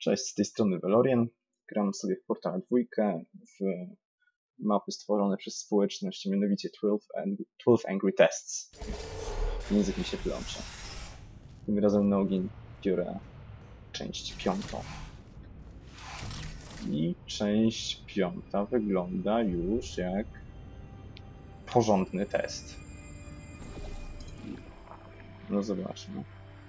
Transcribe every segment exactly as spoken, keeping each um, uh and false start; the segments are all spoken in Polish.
Cześć, z tej strony Velorian. Gram sobie w Portal dwa, w mapy stworzone przez społeczność, mianowicie twelve Angry Tests. Język mi się plącze. Tym razem na ogień biorę część piątą. I część piąta wygląda już jak porządny test. No zobaczmy.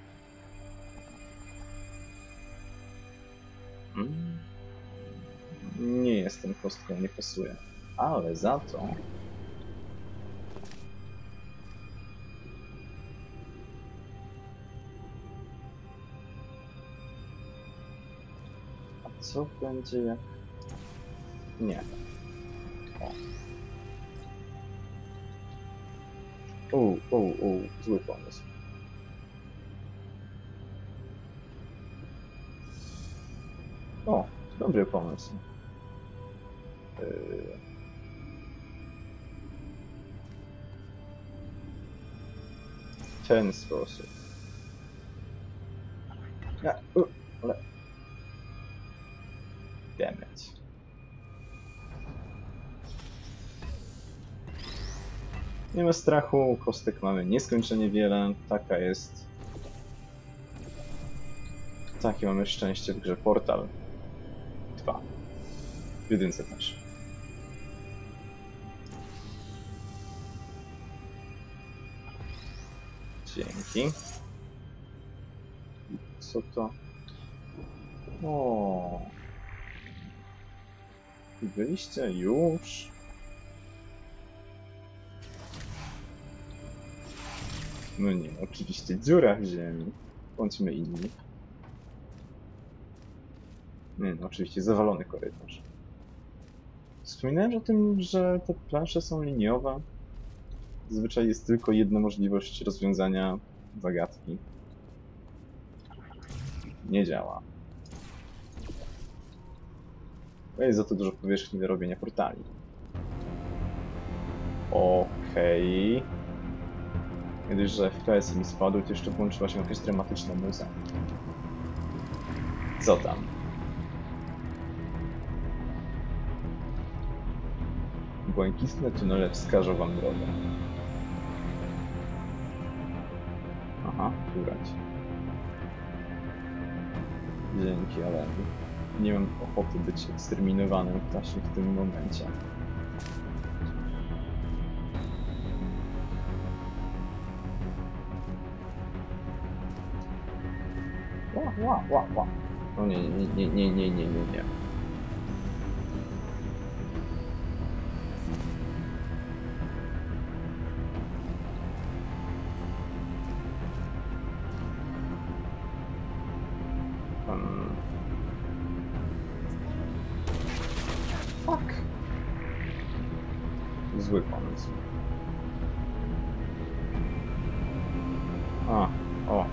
Hmm. Nie jestem kostką, nie pasuje. Ale za to... A co będzie jak... Nie. O. U, u, u, zły pomysł. O, dobry pomysł. Yy... W ten sposób. Ja, u, ale... Damn it. Nie ma strachu, kostek mamy nieskończenie wiele, taka jest... Takie mamy szczęście w grze Portal dwa. W jedynce też. Dzięki. Co to? O. Byliście już? No nie, oczywiście dziura w ziemi. Bądźmy inni. Nie, no oczywiście zawalony korytarz. Wspominałem o tym, że te plansze są liniowe. Zazwyczaj jest tylko jedna możliwość rozwiązania zagadki. Nie działa. Bo jest za to dużo powierzchni do robienia portali. Okej. Okay. Nie dość, że F P S mi spadł, to jeszcze włączyła się jakaś dramatyczna muza. Co tam? Błękitne tunele wskażą wam drogę. Aha, kurać. Dzięki, ale nie mam ochoty być eksterminowanym właśnie w tym momencie. Ła, ła, ła, ła. O nie, nie, nie, nie, nie, nie, nie, nie. Um. Fuck. Zły pomysł. A, o.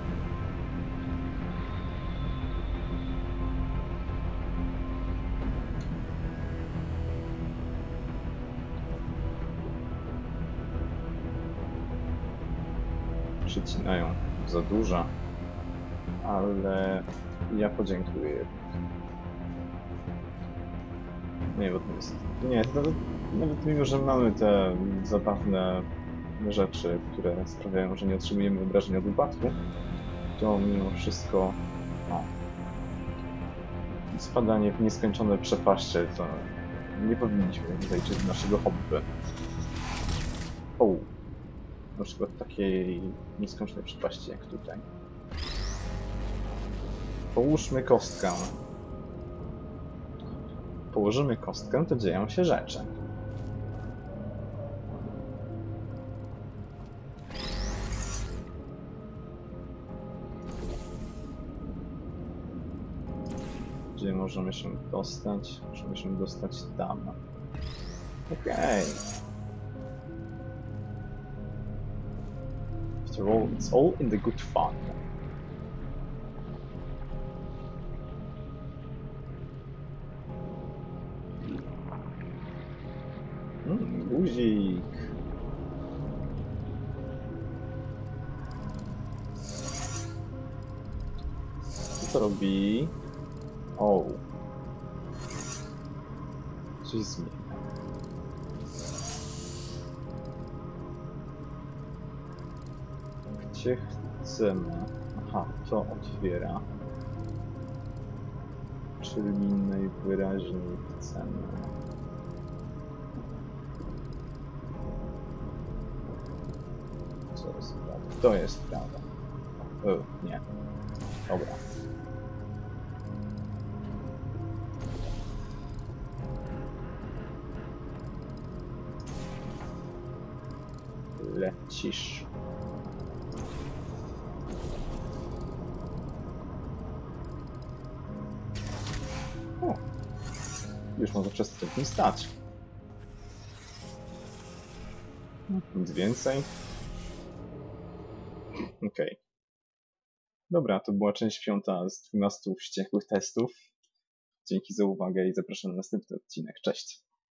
Przycinają za dużo, ale ja podziękuję. Nie, bo to jest... Nie, to nawet, nawet mimo, że mamy te zabawne rzeczy, które sprawiają, że nie otrzymujemy obrażeń od upadku, to mimo wszystko... O, spadanie w nieskończone przepaście, to nie powinniśmy zajrzeć do naszego hobby. O. Na przykład takiej nieskończonej przepaści jak tutaj. Połóżmy kostkę. Położymy kostkę, to dzieją się rzeczy. Gdzie możemy się dostać? Możemy się dostać tam. Okej. Okay. After all, it's all in the good fun. Mm, guzik. Co to robi? O. Coś zmienia. Gdzie chcemy? Aha, to otwiera. Czyli najwyraźniej chcemy. Co jest prawo? To jest prawo. O, nie. Dobra. Lecisz. O. Już może przestać mi stać. Nic więcej. Okej. Okay. Dobra, to była część piąta z dwunastu wściekłych testów. Dzięki za uwagę i zapraszam na następny odcinek. Cześć!